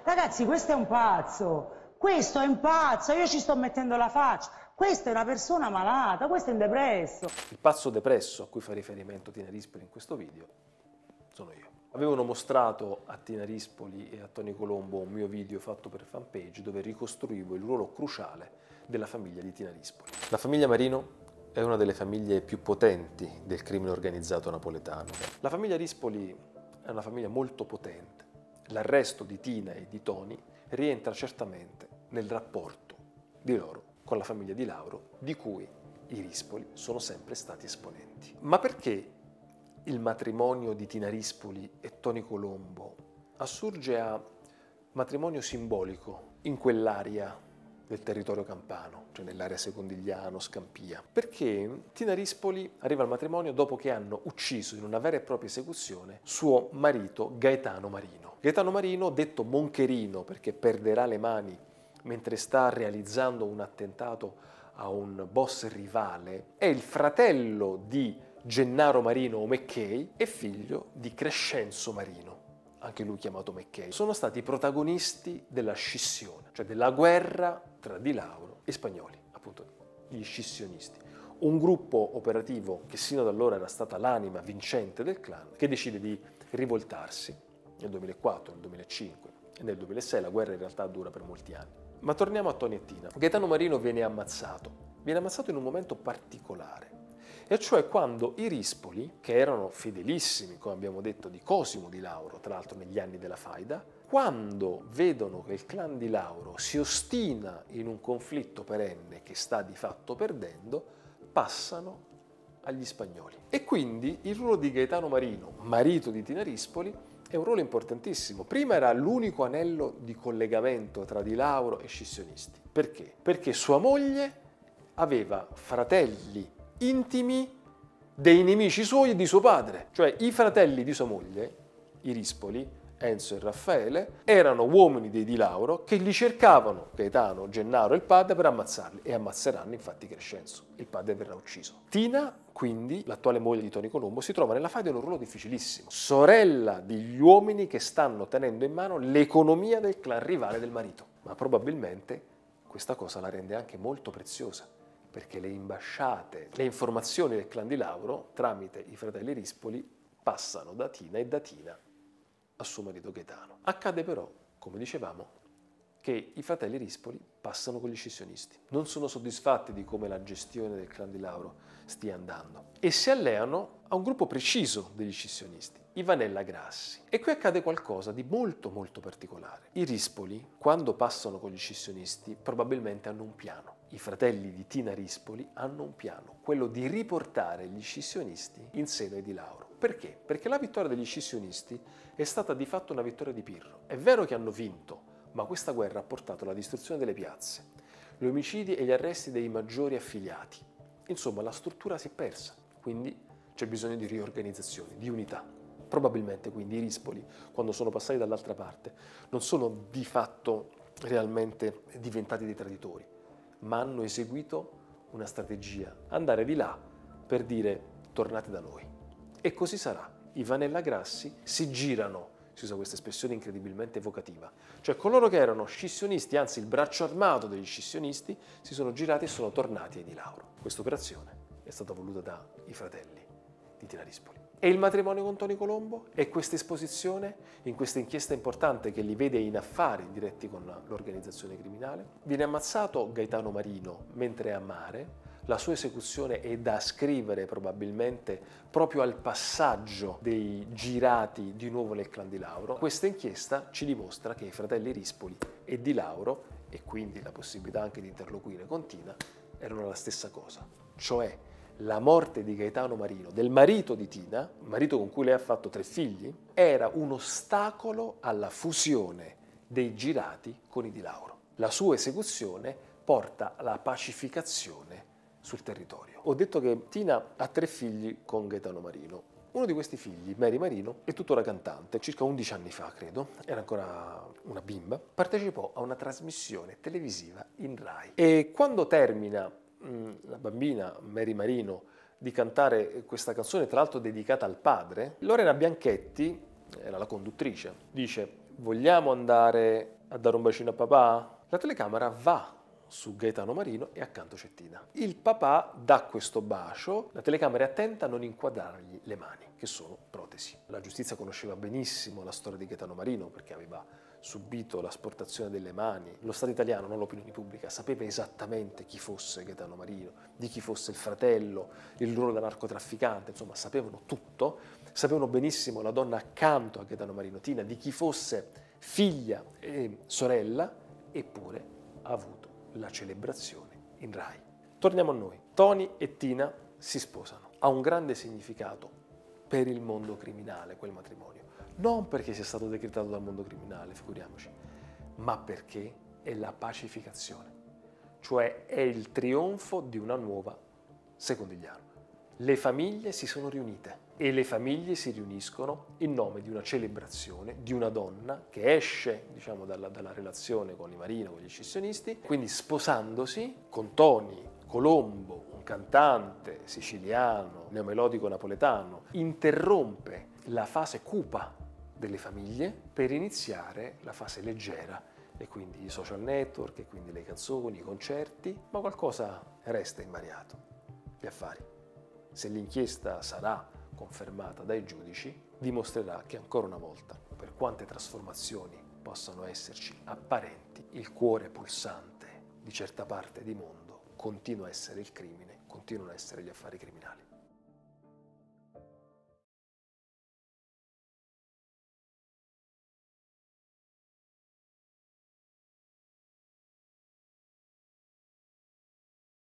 Ragazzi, questo è un pazzo. Questo è un pazzo, io ci sto mettendo la faccia. Questa è una persona malata, questo è un depresso. Il pazzo depresso a cui fa riferimento Tina Rispoli in questo video sono io. Avevano mostrato a Tina Rispoli e a Tony Colombo un mio video fatto per fanpage dove ricostruivo il ruolo cruciale della famiglia di Tina Rispoli. La famiglia Marino è una delle famiglie più potenti del crimine organizzato napoletano. La famiglia Rispoli è una famiglia molto potente. L'arresto di Tina e di Tony rientra certamente nel rapporto di loro con la famiglia di Lauro, di cui i Rispoli sono sempre stati esponenti. Ma perché il matrimonio di Tina Rispoli e Tony Colombo assurge a matrimonio simbolico in quell'area del territorio campano, cioè nell'area secondigliano, Scampia? Perché Tina Rispoli arriva al matrimonio dopo che hanno ucciso in una vera e propria esecuzione suo marito Gaetano Marino. Gaetano Marino, detto Moncherino perché perderà le mani mentre sta realizzando un attentato a un boss rivale, è il fratello di Gennaro Marino o McKay e figlio di Crescenzo Marino, anche lui chiamato McKay. Sono stati i protagonisti della scissione, cioè della guerra tra Di Lauro e spagnoli, appunto gli scissionisti. Un gruppo operativo che sino ad allora era stata l'anima vincente del clan, che decide di rivoltarsi nel 2004, nel 2005 e nel 2006. La guerra in realtà dura per molti anni. Ma torniamo a Tony e Tina. Gaetano Marino viene ammazzato in un momento particolare, e cioè quando i Rispoli, che erano fedelissimi, come abbiamo detto, di Cosimo Di Lauro, tra l'altro negli anni della faida, quando vedono che il clan Di Lauro si ostina in un conflitto perenne che sta di fatto perdendo, passano agli spagnoli. E quindi il ruolo di Gaetano Marino, marito di Tina Rispoli, è un ruolo importantissimo. Prima era l'unico anello di collegamento tra Di Lauro e scissionisti. Perché? Perché sua moglie aveva fratelli intimi dei nemici suoi e di suo padre. Cioè i fratelli di sua moglie, i Rispoli, Enzo e Raffaele, erano uomini dei Di Lauro che li cercavano, Gaetano, Gennaro e il padre, per ammazzarli. E ammazzeranno infatti Crescenzo. Il padre verrà ucciso. Tina, quindi, l'attuale moglie di Tony Colombo, si trova nella faida in un ruolo difficilissimo. Sorella degli uomini che stanno tenendo in mano l'economia del clan rivale del marito. Ma probabilmente questa cosa la rende anche molto preziosa, perché le imbasciate, le informazioni del clan Di Lauro, tramite i fratelli Rispoli, passano da Tina e da Tina a suo marito Gaetano. Accade però, come dicevamo, che i fratelli Rispoli passano con gli scissionisti. Non sono soddisfatti di come la gestione del clan Di Lauro stia andando e si alleano a un gruppo preciso degli scissionisti, i Vanella Grassi. E qui accade qualcosa di molto molto particolare. I Rispoli, quando passano con gli scissionisti, probabilmente hanno un piano. I fratelli di Tina Rispoli hanno un piano, quello di riportare gli scissionisti in seno ai Di Lauro. Perché? Perché la vittoria degli scissionisti è stata di fatto una vittoria di Pirro. È vero che hanno vinto, ma questa guerra ha portato alla distruzione delle piazze, gli omicidi e gli arresti dei maggiori affiliati. Insomma, la struttura si è persa, quindi c'è bisogno di riorganizzazione, di unità. Probabilmente quindi i Rispoli, quando sono passati dall'altra parte, non sono di fatto realmente diventati dei traditori, ma hanno eseguito una strategia, andare di là per dire tornate da noi. E così sarà. I Vanella Grassi si girano, si usa questa espressione incredibilmente evocativa, cioè coloro che erano scissionisti, anzi il braccio armato degli scissionisti, si sono girati e sono tornati ai Di Lauro. Questa operazione è stata voluta dai fratelli di Tina Rispoli. E il matrimonio con Tony Colombo? E questa esposizione in questa inchiesta importante che li vede in affari diretti con l'organizzazione criminale? Viene ammazzato Gaetano Marino mentre è a mare. La sua esecuzione è da ascrivere probabilmente proprio al passaggio dei girati di nuovo nel clan Di Lauro. Questa inchiesta ci dimostra che i fratelli Rispoli e Di Lauro, e quindi la possibilità anche di interloquire con Tina, erano la stessa cosa. Cioè la morte di Gaetano Marino, del marito di Tina, marito con cui lei ha fatto 3 figli, era un ostacolo alla fusione dei girati con i Di Lauro. La sua esecuzione porta alla pacificazione sul territorio. Ho detto che Tina ha 3 figli con Gaetano Marino. Uno di questi figli, Mary Marino, è tuttora cantante. Circa 11 anni fa, credo, era ancora una bimba, partecipò a una trasmissione televisiva in Rai. E quando termina la bambina Mary Marino di cantare questa canzone, tra l'altro dedicata al padre, Lorena Bianchetti, era la conduttrice, dice: vogliamo andare a dare un bacino a papà? La telecamera va su Gaetano Marino e accanto c'è Tina. Il papà dà questo bacio, la telecamera è attenta a non inquadrargli le mani, che sono protesi. La giustizia conosceva benissimo la storia di Gaetano Marino perché aveva subito l'asportazione delle mani. Lo Stato italiano, non l'opinione pubblica, sapeva esattamente chi fosse Gaetano Marino, di chi fosse il fratello, il ruolo da narcotrafficante, insomma sapevano tutto, sapevano benissimo la donna accanto a Gaetano Marino, Tina, di chi fosse figlia e sorella, eppure ha avuto la celebrazione in Rai. Torniamo a noi. Tony e Tina si sposano. Ha un grande significato per il mondo criminale quel matrimonio. Non perché sia stato decretato dal mondo criminale, figuriamoci, ma perché è la pacificazione. Cioè è il trionfo di una nuova Secondigliano. Le famiglie si sono riunite e le famiglie si riuniscono in nome di una celebrazione di una donna che esce, diciamo, dalla relazione con i Marino, con gli scissionisti, quindi sposandosi con Tony Colombo, un cantante siciliano, neomelodico napoletano, interrompe la fase cupa delle famiglie per iniziare la fase leggera e quindi i social network, e quindi le canzoni, i concerti, ma qualcosa resta invariato: gli affari. Se l'inchiesta sarà confermata dai giudici, dimostrerà che ancora una volta, per quante trasformazioni possano esserci apparenti, il cuore pulsante di certa parte di mondo continua a essere il crimine, continuano a essere gli affari criminali.